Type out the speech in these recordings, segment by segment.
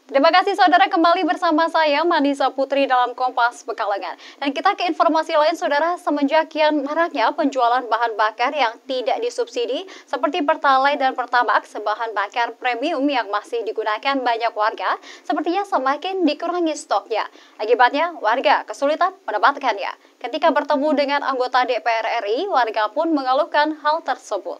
Terima kasih saudara, kembali bersama saya Manisa Putri dalam Kompas Pekalongan. Dan kita ke informasi lain saudara, semenjak kian maraknya penjualan bahan bakar yang tidak disubsidi seperti Pertalite dan Pertamax, bahan bakar premium yang masih digunakan banyak warga sepertinya semakin dikurangi stoknya. Akibatnya warga kesulitan mendapatkannya. Ketika bertemu dengan anggota DPR RI, warga pun mengeluhkan hal tersebut.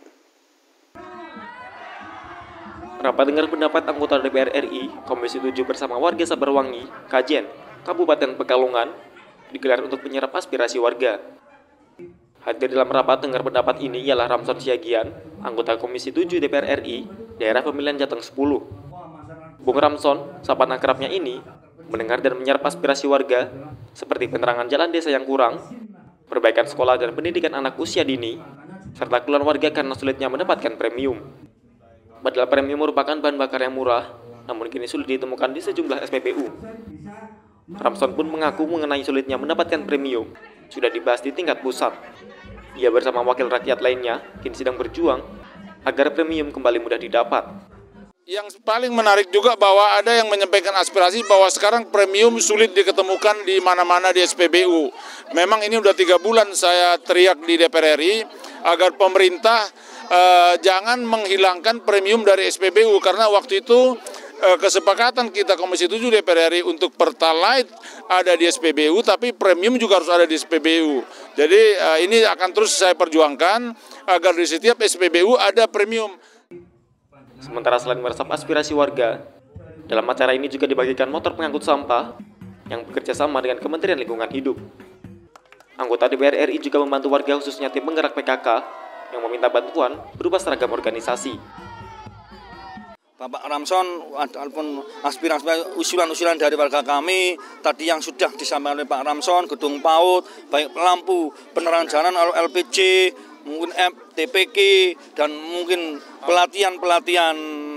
Rapat dengar pendapat anggota DPR RI, Komisi 7 bersama warga Sabarwangi, Kajen, Kabupaten Pekalongan, digelar untuk menyerap aspirasi warga. Hadir dalam rapat dengar pendapat ini ialah Ramson Siagian, anggota Komisi 7 DPR RI, daerah pemilihan Jateng 10. Bung Ramson, sapaan akrabnya ini, mendengar dan menyerap aspirasi warga, seperti penerangan jalan desa yang kurang, perbaikan sekolah dan pendidikan anak usia dini, serta keluhan warga karena sulitnya mendapatkan premium. Padahal premium merupakan bahan bakar yang murah, namun kini sulit ditemukan di sejumlah SPBU. Ramson pun mengaku mengenai sulitnya mendapatkan premium sudah dibahas di tingkat pusat. Ia bersama wakil rakyat lainnya kini sedang berjuang agar premium kembali mudah didapat. Yang paling menarik juga bahwa ada yang menyampaikan aspirasi bahwa sekarang premium sulit diketemukan di mana-mana di SPBU. Memang ini udah 3 bulan saya teriak di DPR RI agar pemerintah jangan menghilangkan premium dari SPBU, karena waktu itu kesepakatan kita Komisi 7 DPR RI untuk Pertalite ada di SPBU, tapi premium juga harus ada di SPBU. Jadi ini akan terus saya perjuangkan agar di setiap SPBU ada premium. Sementara selain meresap aspirasi warga, dalam acara ini juga dibagikan motor pengangkut sampah yang bekerja sama dengan Kementerian Lingkungan Hidup. Anggota DPR RI juga membantu warga khususnya tim penggerak PKK yang meminta bantuan berupa seragam organisasi. Bapak Ramson, walaupun aspirasi usulan-usulan dari warga kami, tadi yang sudah disampaikan oleh Pak Ramson, gedung PAUD, baik lampu, penerangan jalan, LPG, mungkin TPK, dan mungkin pelatihan-pelatihan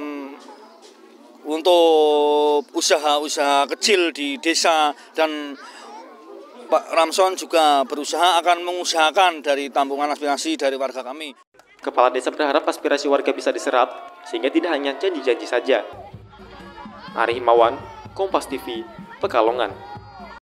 untuk usaha-usaha kecil di desa, dan Pak Ramson juga berusaha akan mengusahakan dari tampungan aspirasi dari warga kami. Kepala desa berharap aspirasi warga bisa diserap sehingga tidak hanya janji-janji saja. Ari Himawan, Kompas TV, Pekalongan.